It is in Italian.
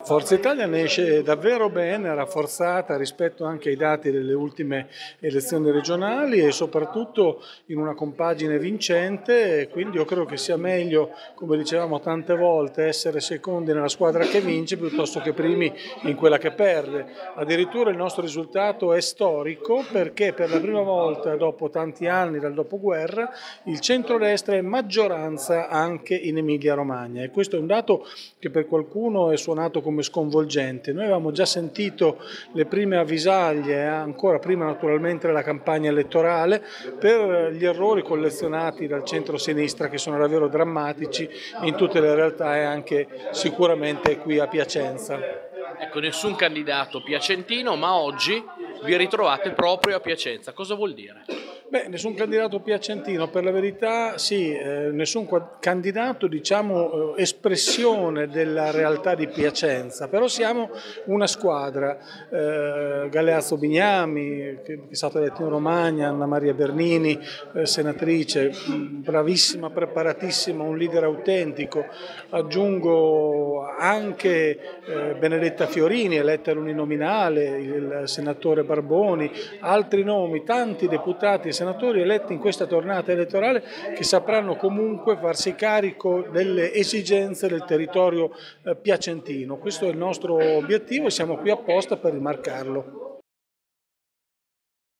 Forza Italia ne esce davvero bene, rafforzata rispetto anche ai dati delle ultime elezioni regionali e soprattutto in una compagine vincente, e quindi io credo che sia meglio, come dicevamo tante volte, essere secondi nella squadra che vince piuttosto che primi in quella che perde. Addirittura il nostro risultato è storico perché per la prima volta dopo tanti anni dal dopoguerra il centrodestra è maggioranza anche in Emilia-Romagna, e questo è un dato che per qualcuno è suonato come sconvolgente. Noi avevamo già sentito le prime avvisaglie, ancora prima naturalmente della campagna elettorale, per gli errori collezionati dal centro-sinistra, che sono davvero drammatici in tutte le realtà e anche sicuramente qui a Piacenza. Ecco, nessun candidato piacentino, ma oggi vi ritrovate proprio a Piacenza. Cosa vuol dire? Beh, nessun candidato piacentino, per la verità sì, nessun candidato diciamo espressione della realtà di Piacenza, però siamo una squadra, Galeazzo Bignami, che è stata eletta in Romagna, Anna Maria Bernini, senatrice, bravissima, preparatissima, un leader autentico, aggiungo anche Benedetta Fiorini, eletta all'uninominale, il senatore Barboni, altri nomi, tanti deputati e senatori eletti in questa tornata elettorale che sapranno comunque farsi carico delle esigenze del territorio piacentino. Questo è il nostro obiettivo e siamo qui apposta per rimarcarlo.